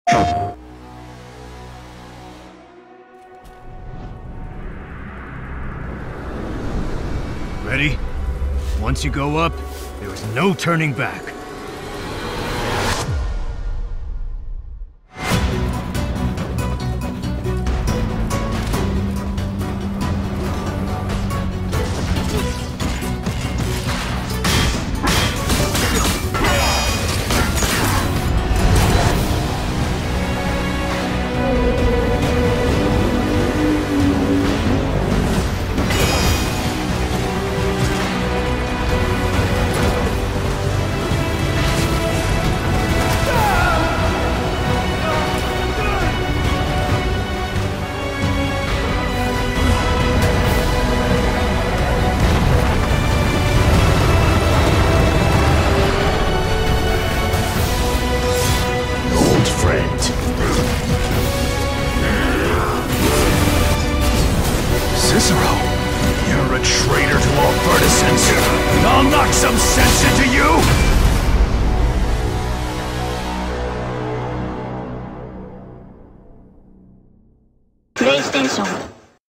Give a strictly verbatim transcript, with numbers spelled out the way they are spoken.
Ready? Once you go up, there is no turning back. Cicero, you're a traitor to all Verticents. I'll knock some sense into you! PlayStation